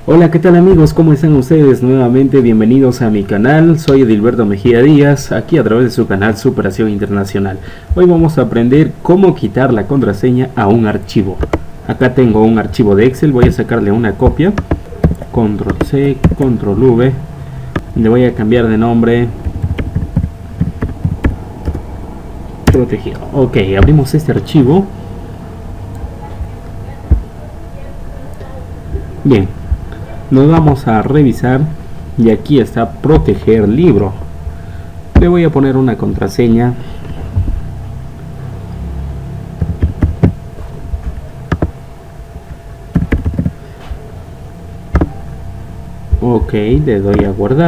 Hola, ¿qué tal amigos? ¿Cómo están ustedes? Nuevamente bienvenidos a mi canal. Soy Edilberto Mejía Díaz, aquí a través de su canal Superación Internacional. Hoy vamos a aprender cómo quitar la contraseña a un archivo. Acá tengo un archivo de Excel, voy a sacarle una copia. Control C, Control V. Le voy a cambiar de nombre. Protegido. Ok, abrimos este archivo. Bien. Nos vamos a revisar y aquí está proteger libro. Le voy a poner una contraseña. Ok, le doy a guardar.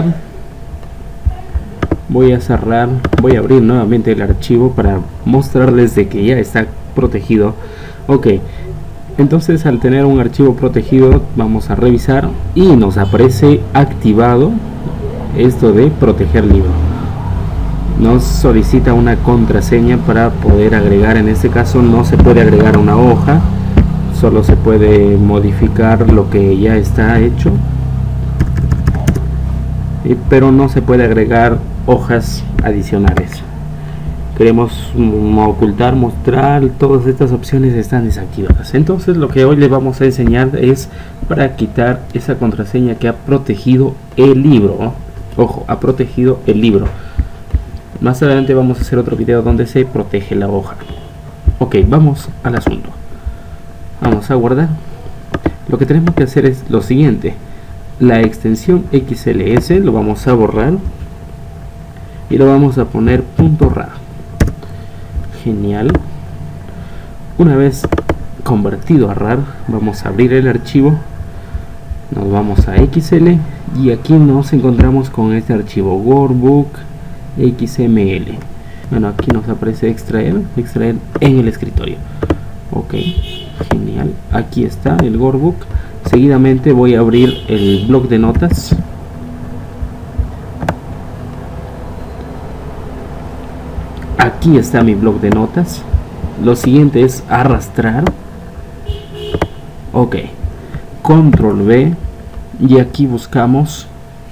Voy a cerrar, voy a abrir nuevamente el archivo para mostrarles de que ya está protegido. Ok. Entonces, al tener un archivo protegido, vamos a revisar y nos aparece activado esto de proteger libro. Nos solicita una contraseña para poder agregar. En este caso no se puede agregar una hoja, solo se puede modificar lo que ya está hecho, pero no se puede agregar hojas adicionales. Queremos ocultar, mostrar, todas estas opciones están desactivadas. Entonces lo que hoy les vamos a enseñar es para quitar esa contraseña que ha protegido el libro. Ojo, ha protegido el libro. Más adelante vamos a hacer otro video donde se protege la hoja. Ok, vamos al asunto. Vamos a guardar. Lo que tenemos que hacer es lo siguiente. La extensión XLS lo vamos a borrar y lo vamos a poner .rar. Genial. Una vez convertido a RAR, vamos a abrir el archivo, nos vamos a XL y aquí nos encontramos con este archivo Workbook XML. Bueno, aquí nos aparece extraer en el escritorio. Ok, genial. Aquí está el Workbook. Seguidamente voy a abrir el bloc de notas. Aquí está mi bloc de notas. Lo siguiente es arrastrar. Ok, Control V y aquí buscamos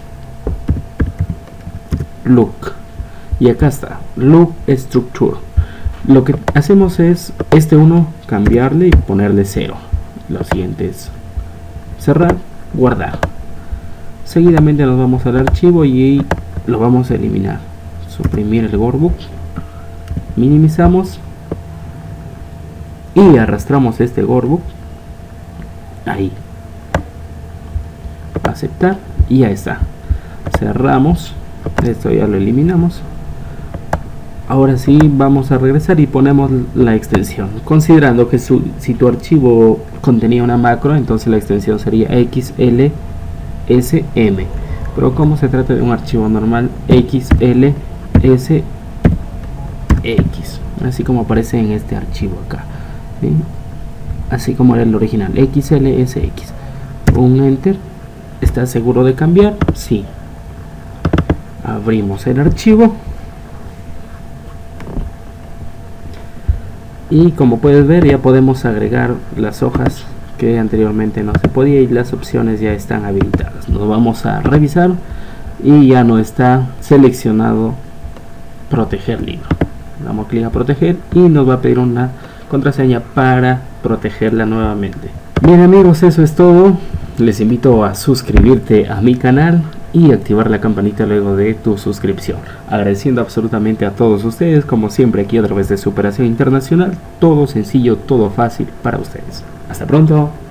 Look y acá está Look Structure. Lo que hacemos es este uno cambiarle y ponerle 0. Lo siguiente es cerrar, guardar. Seguidamente nos vamos al archivo y lo vamos a eliminar. Suprimir el workbook. Minimizamos y arrastramos este workbook ahí, aceptar y ya está. Cerramos, esto ya lo eliminamos. Ahora sí vamos a regresar y ponemos la extensión, considerando que si tu archivo contenía una macro, entonces la extensión sería XLSM, pero como se trata de un archivo normal, XLSX, así como aparece en este archivo acá, ¿sí? Así como era el original, XLSX. Un enter. ¿Estás seguro de cambiar? Sí. Abrimos el archivo y como puedes ver ya podemos agregar las hojas que anteriormente no se podía y las opciones ya están habilitadas. Nos vamos a revisar y ya no está seleccionado proteger libro. Damos clic a proteger y nos va a pedir una contraseña para protegerla nuevamente. Bien amigos, eso es todo. Les invito a suscribirte a mi canal y activar la campanita luego de tu suscripción. Agradeciendo absolutamente a todos ustedes, como siempre aquí a través de Superación Internacional. Todo sencillo, todo fácil para ustedes. Hasta pronto.